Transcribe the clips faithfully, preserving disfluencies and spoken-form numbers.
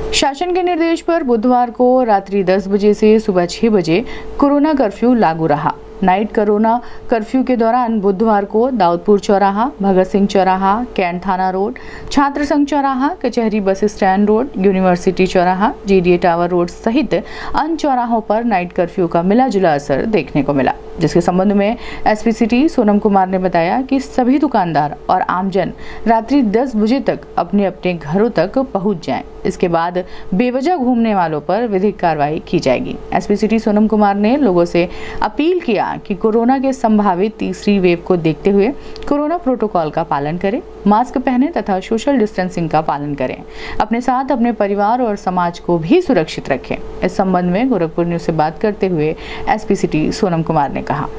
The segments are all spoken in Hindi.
शासन के निर्देश पर बुधवार को रात्रि दस बजे से सुबह छह बजे कोरोना कर्फ्यू लागू रहा। नाइट कोरोना कर्फ्यू के दौरान बुधवार को दाऊदपुर चौराहा, भगत सिंह चौराहा, कैंट थाना रोड, छात्र संघ चौराहा, कचहरी बस स्टैंड रोड, यूनिवर्सिटी चौराहा, जीडीए टावर रोड सहित अन्य चौराहों पर नाइट कर्फ्यू का मिला जुला असर देखने को मिला, जिसके संबंध में एसपी सिटी सोनम कुमार ने बताया कि सभी दुकानदार और आमजन रात्रि दस बजे तक अपने अपने घरों तक पहुंच जाएं। इसके बाद बेवजह घूमने वालों पर विधिक कार्रवाई की जाएगी। एसपी सिटी सोनम कुमार ने लोगों से अपील किया कि कोरोना के संभावित तीसरी वेव को देखते हुए कोरोना प्रोटोकॉल का पालन करें, मास्क पहने तथा सोशल डिस्टेंसिंग का पालन करें। अपने साथ अपने परिवार और समाज को भी सुरक्षित रखें। इस संबंध में गोरखपुर न्यूज से बात करते हुए एसपी सिटी सोनम कुमार ने कहा।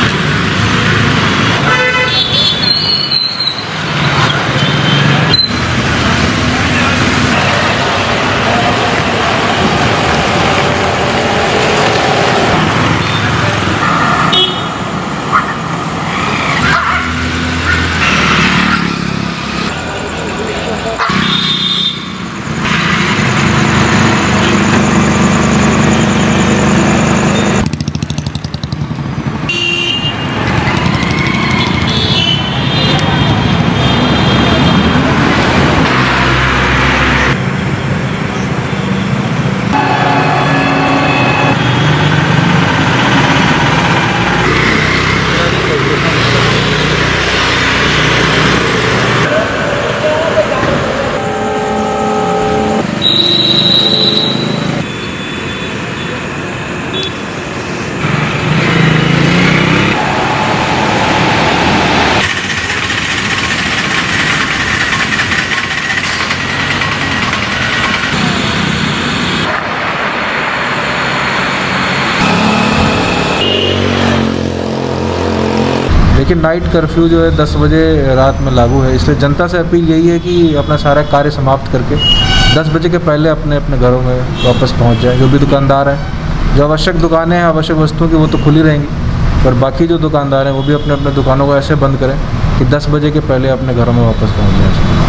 लेकिन नाइट कर्फ्यू जो है दस बजे रात में लागू है, इसलिए जनता से अपील यही है कि अपना सारा कार्य समाप्त करके दस बजे के पहले अपने अपने घरों में वापस पहुंच जाएं। जो भी दुकानदार हैं, जो आवश्यक दुकानें हैं आवश्यक वस्तुओं की, वो तो खुली रहेंगी, पर बाकी जो दुकानदार हैं वो भी अपने अपने दुकानों को ऐसे बंद करें कि दस बजे के पहले अपने घरों में वापस पहुँच जाएँ।